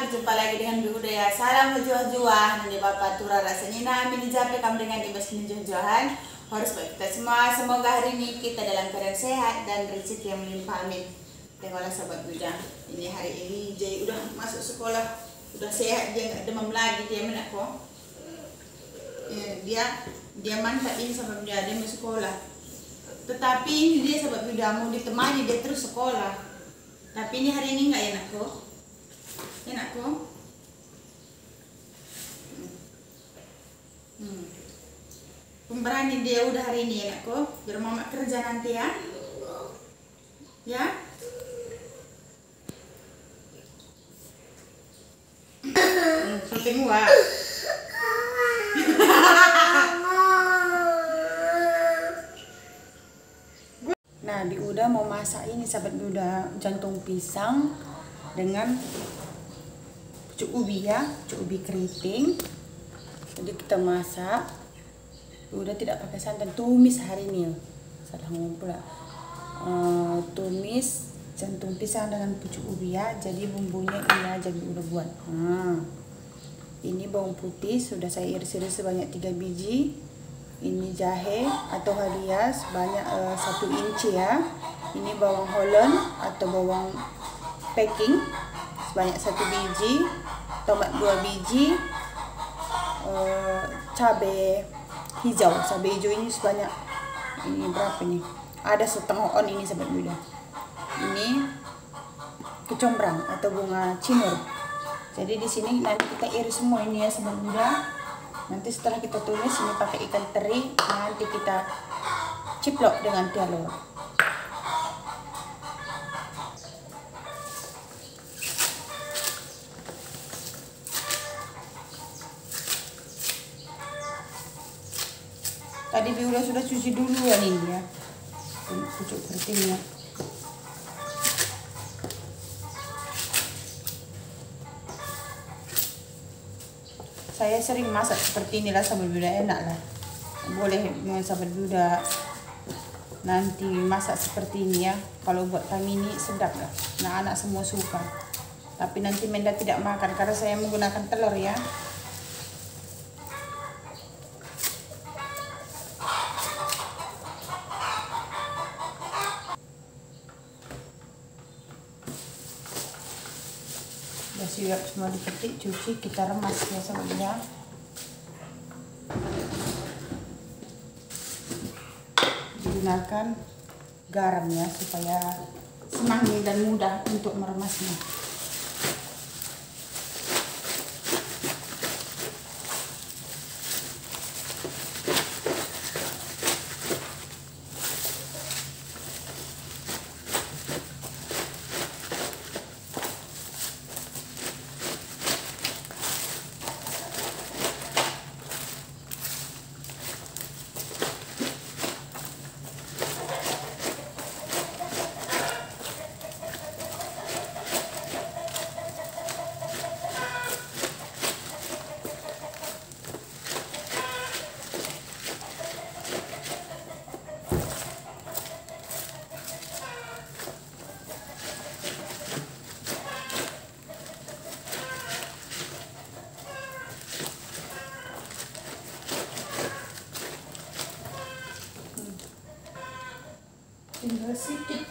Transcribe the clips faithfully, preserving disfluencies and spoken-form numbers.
berjumpa lagi dengan Bu Huda ya. Salam juah-juah, nani bapak tura rasanya namin dijape kamu dengan ibas juah-juahan. Harus baik kita semua. Semoga hari ini kita dalam keadaan sehat dan rezeki yang melimpah, amin. Tengoklah sahabat Buddha, ini hari ini Jay udah masuk sekolah, udah sehat, dia nggak demam lagi, dia mana kok? Ya, dia dia mantap ini sahabat Buddha, dia mau sekolah. Tetapi ini dia sahabat Buddha mau ditemani dia terus sekolah. Tapi ini hari ini nggak enak kok. Enak kok. Hmm. Pemberani dia udah hari ini enak kok. Biar mama kerja nanti ya. Ya. Hmm, sampai muak. Nah, di Uda mau masak ini sahabat Uda, jantung pisang dengan pucuk ubi ya, pucuk ubi keriting. Jadi kita masak. Udah tidak pakai santan, tumis hari ini. Salah ngomong pula. Uh, tumis jantung pisang dengan pucuk ubi ya. Jadi bumbunya ini aja udah buat. Nah, ini bawang putih sudah saya iris-iris sebanyak tiga biji. Ini jahe atau halias banyak uh, satu inci ya. Ini bawang Holland atau bawang packing sebanyak satu biji, tomat dua biji, uh, cabai hijau, cabai hijau ini sebanyak ini berapa nih? Ada setengah on ini sahabat Buddha. Ini kecombrang atau bunga cinur. Jadi di sini nanti kita iris semua ini ya sahabat Buddha. Nanti setelah kita tumis ini pakai ikan teri, nanti kita ciplok dengan telur. Tadi Bunda sudah cuci dulu ya ini ya, pucuk keritingnya. Saya sering masak seperti inilah sahabat Buddha, enak lah. Boleh sahabat Buddha nanti masak seperti ini ya. Kalau buat kami ini sedap lah. Nah, anak semua suka. Tapi nanti Menda tidak makan karena saya menggunakan telur ya. Udah siap semua dipetik, cuci, kita remas ya sahabat Buddha. Gunakan garam ya supaya senang dan mudah untuk meremasnya. Tinggal sedikit.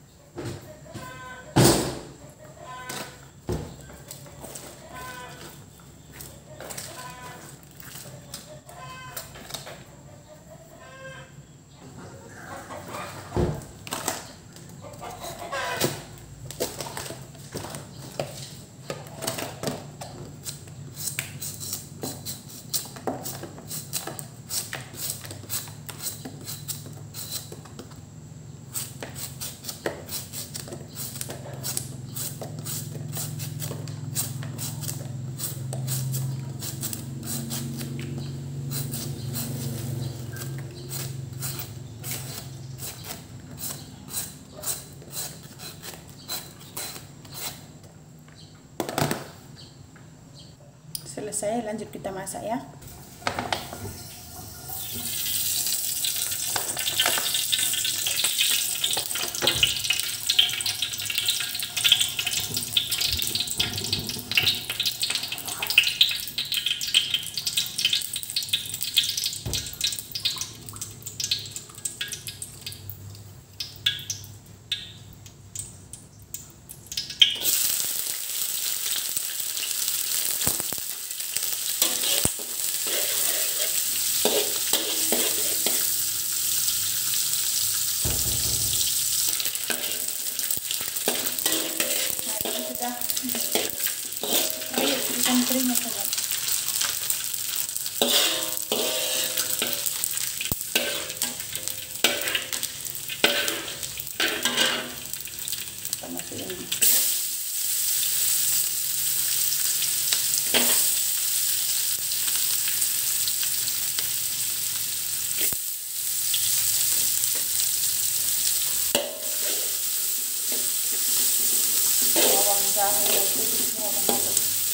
Selesai, lanjut kita masak ya. keringnya sobat. Kita masukin. Bawang jahe yang putih semua udah masuk.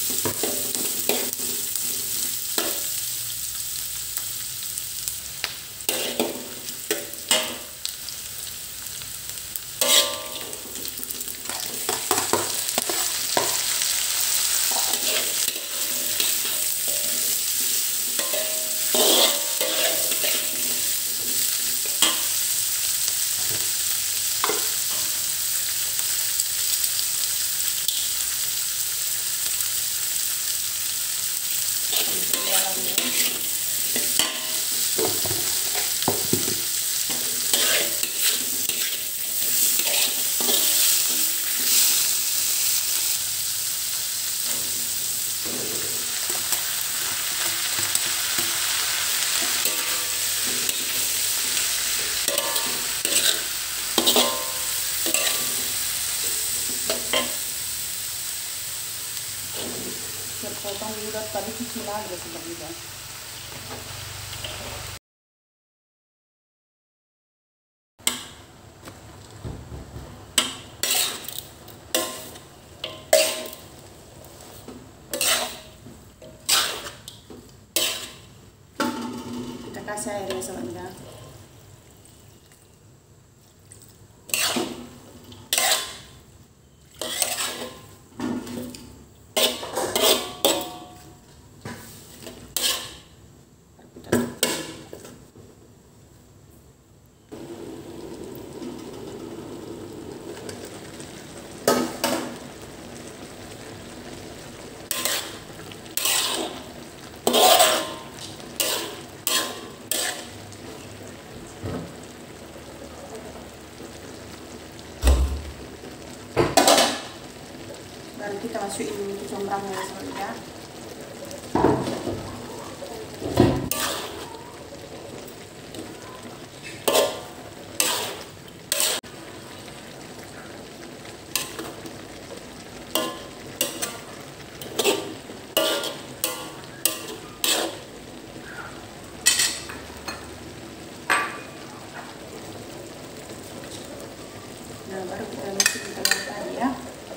Potong udah tadi cuci lagi ya sobat juga. Kita kasih air ya sobat juga. Baru kita masukin kecombrangnya sobat ya. Nah, baru kita masukin telur tadi ya.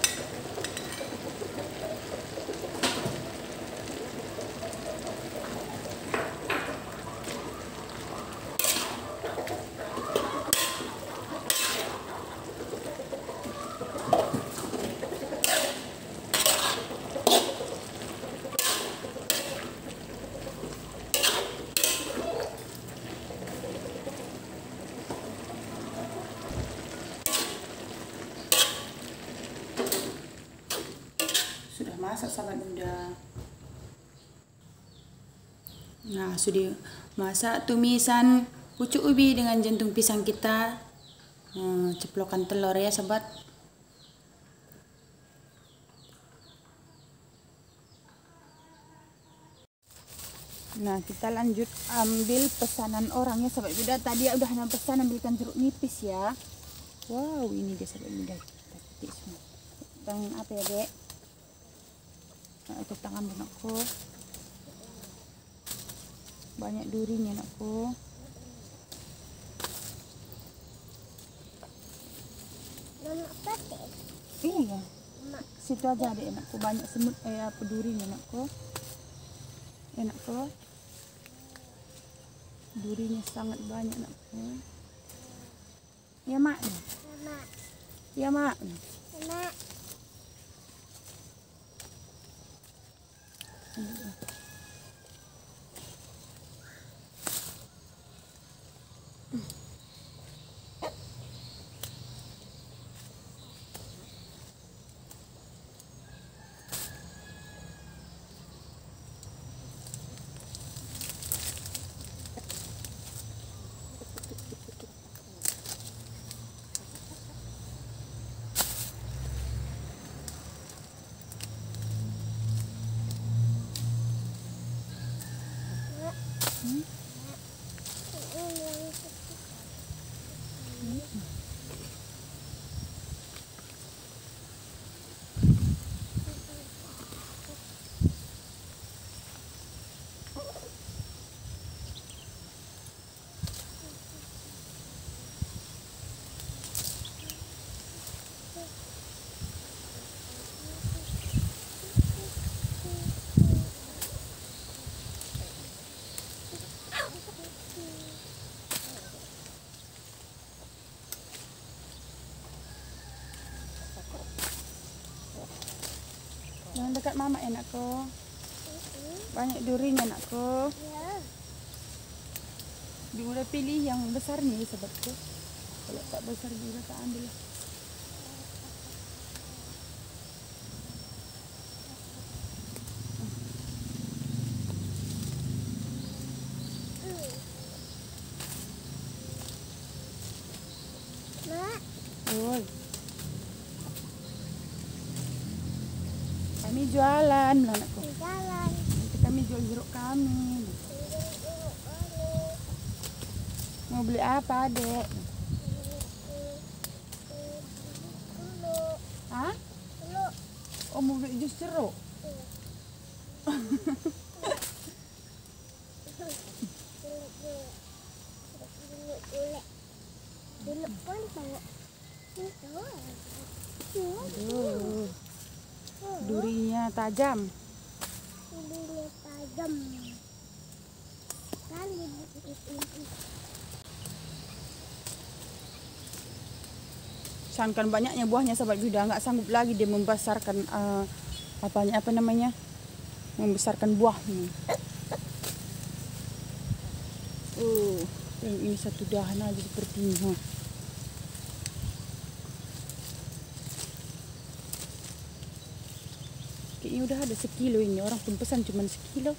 Sudah masak sahabat muda. Nah, sudah masak tumisan pucuk ubi dengan jantung pisang kita. Hmm, ceplokan telur ya sahabat. Nah, kita lanjut ambil pesanan orang ya sahabat muda. Tadi udah hanya pesan ambilkan jeruk nipis ya. Wow, ini dia sahabat muda. Kita petik semua. Tangan apa ya dek? Nah, itu tangan anakku. Banyak durinya anakku. Iya. Situ aja deh anakku, banyak semut eh apa durinya anakku. Anakku. Durinya sangat banyak anakku. Ya mak. Ya mak. Ya mak. Hmm? Jangan dekat mama enakku. Banyak durinya anakku. Dia udah pilih yang besar nih sahabatku. Kalau tak besar juga tak ambil. Oi. Kami jualan, anakku. Jalan. Nanti kami jual jeruk kami. Mau beli apa, Dek? Hah? Oh, mau beli jus jeruk? Aduh, durinya tajam. Durinya tajam. Kali Sangkan banyaknya buahnya sahabat Buda, nggak sanggup lagi dia membesarkan uh, apanya apa namanya membesarkan buahnya. Uh, ini satu dahan aja sepertinya. Kayaknya udah ada sekilo ini, orang pun pesan cuma sekilo.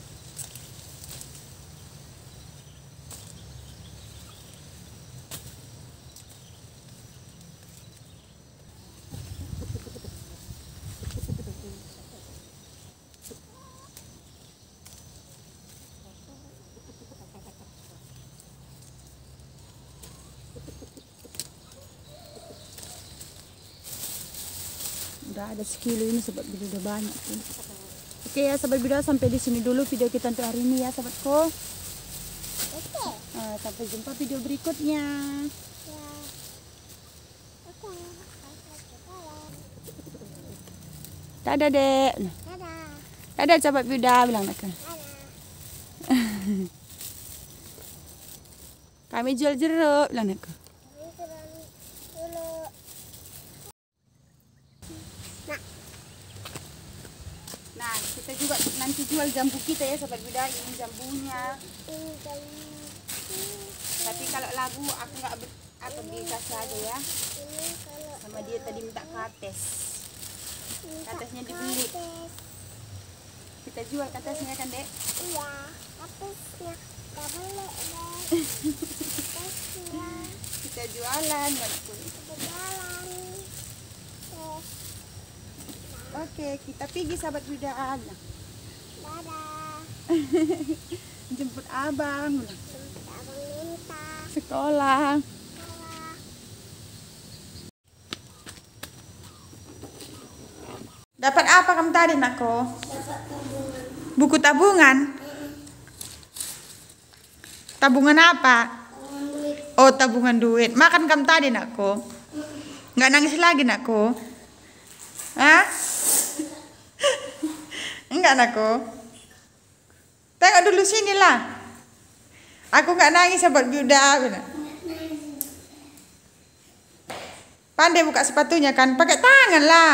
Udah ada sekilo ini sahabat Buda, udah banyak tuh. Oke ya sahabat Buda, sampai di sini dulu video kita untuk hari ini ya sahabatku. Oke. Nah, sampai jumpa video berikutnya. Ya. Oke. Dadah, Dek. Dadah. Dadah sahabat Buda, bilang nak. Dadah. Kami jual jeruk, bilang nak. Nah, kita juga nanti jual jambu kita ya sahabat Buda, ini jambunya. Tapi kalau labu aku nggak apa dikasih aja ya. Sama dia tadi minta kates. Katesnya dibeli. Kita jual katesnya kan, Dek? Iya, katesnya nggak boleh, Dek. Katesnya. Kita jualan, anakku. Kita jalan. Oke, kita pergi sahabat Buda. Dadah. Jemput abang. Jemput abang minta. Sekolah. Sekolah. Dapat apa kamu tadi, nakku? Dapat tabungan. Buku tabungan? Tabungan apa? Tabungan duit. Oh, tabungan duit. Makan kamu tadi, nakku? Nggak nangis lagi, nakku? Hah? Enggak, nakku? Tengok dulu sini lah. Aku nggak nangis sahabat Buda. Pandai buka sepatunya kan? Pakai tangan lah.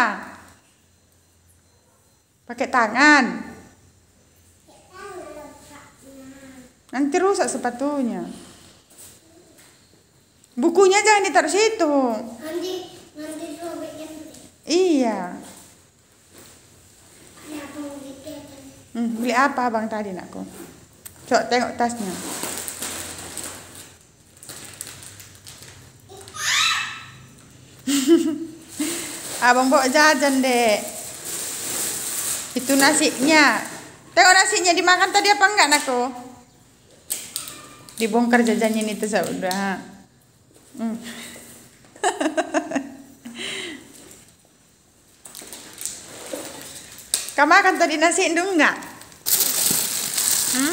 Pakai tangan. Nanti rusak sepatunya. Bukunya jangan ditaruh situ. Nanti nanti robeknya. Iya. Ada apa begitu? Hmm, beli apa abang tadi, nakku? Coba tengok tasnya. Abang bawa jajan, Dek. Itu nasinya. Tengok nasinya dimakan tadi apa enggak, nakku? Dibongkar jajannya itu sudah. Hmm. Kamu makan tadi nasi indung enggak? Hmm?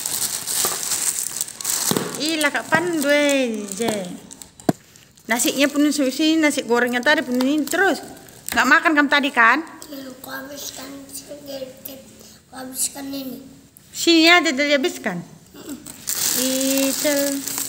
Ih, kak pandu je. Nasinya pun susi, nasi gorengnya tadi pun ini terus. Nggak makan kamu tadi kan? Aku habiskan sedikit. Aku habiskan ini. Sini aja dihabiskan. Itu.